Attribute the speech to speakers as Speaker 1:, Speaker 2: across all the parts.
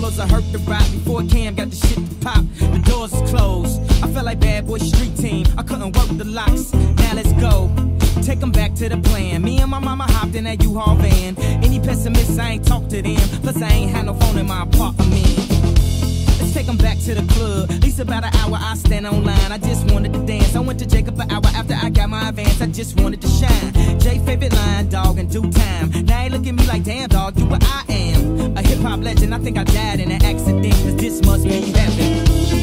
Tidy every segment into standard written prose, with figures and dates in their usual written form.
Speaker 1: was a hurt to ride before Cam got the shit to pop. The doors is closed. I felt like bad boy street team. I couldn't work the locks. Now let's go. Take them back to the plan. Me and my mama hopped in that U-Haul van. Any pessimists, I ain't talk to them. Plus I ain't had no phone in my apartment. Let's take them back to the club. At least about an hour I stand online. I just wanted to dance. I went to Jacob an hour after I got my advance. I just wanted to shine. Jay favorite line, dog, in due time. Now they look at me like, damn, dog, you what I am. A hip-hop legend. I think I died in an accident, cause this must be heaven.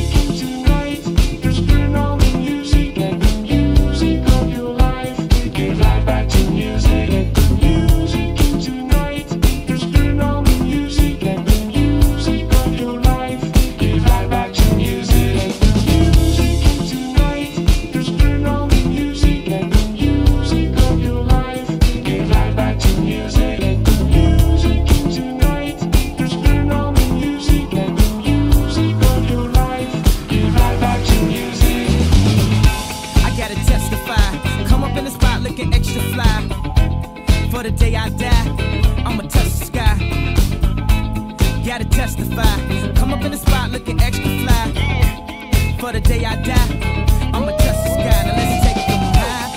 Speaker 1: For the day I die, I'ma touch the sky. Gotta testify. Come up in the spot looking extra fly. For the day I die, I'ma touch the sky. Now let's take them high.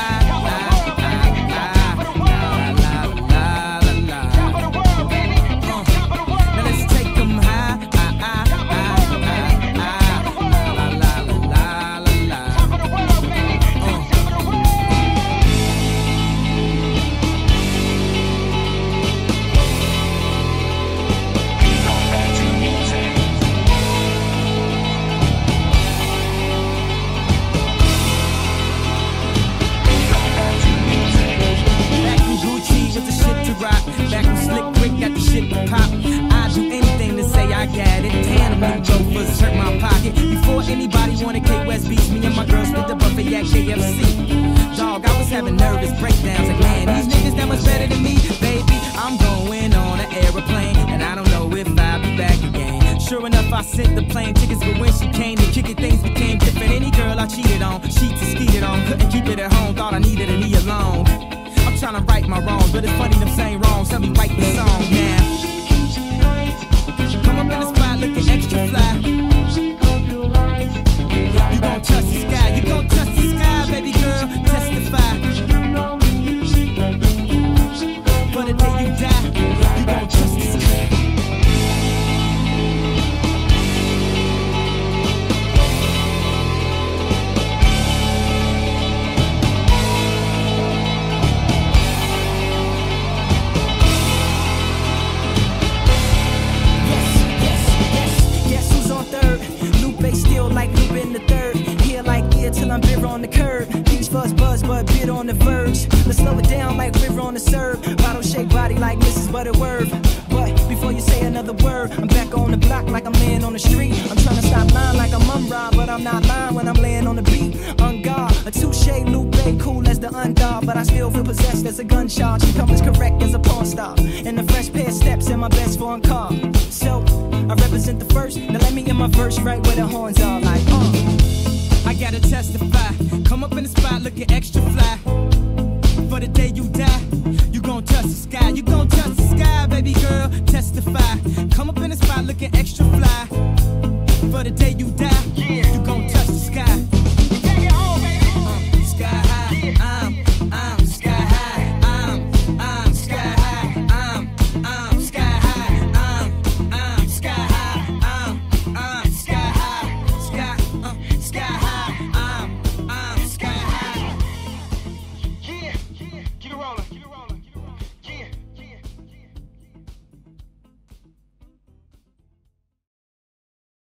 Speaker 1: Now let's take them high. Back when Slick Rick got the shit to pop. I'd do anything to say I got it. Damn, them loafers hurt my pocket. Before anybody wanted K-West beats, me and my girls split the buffet at KFC. Dog, I was having nervous breakdowns. Like, man, these niggas that much better than me. Baby, I'm going on an aeroplane, and I don't know if I'll be back again. Sure enough, I sent the plane tickets, but when she came to kick it, things became different. Any girl I cheated on, sheets and skeeted on. Couldn't keep it at home, thought I needed a knee alone. I'm tryna right my wrongs, but it's funny them same wrongs. Tell me write the song now. Come up in the spot looking extra fly. You gon' touch the sky, you gon' touch the sky, baby girl, testify. For the day you die, you gon' touch the sky. Like Lupin the third, here like ear till I'm bitter on the curb. Peach fuzz buzz, but bit on the verge. Let's slow it down like river on the serve. Bottle shake body like Mrs. Butterworth. But before you say another word, I'm back on the block like I'm laying on the street. I'm trying to stop lying like I'm Umrah, but I'm not lying when I'm laying on the beat. On guard, a touche, Lupe, cool as the undog, but I still feel possessed as a gun charge. She comes correct as a porn star, and the fresh pair of steps in my best foreign car. So I represent the first. Now let me in my verse right where the horns are like, I gotta testify. Come up in the spot looking extra fly. For the day you die, you gon' touch the sky. You gon' touch the sky, baby girl, testify. Come up in the spot looking extra fly. For the day you die, you gon'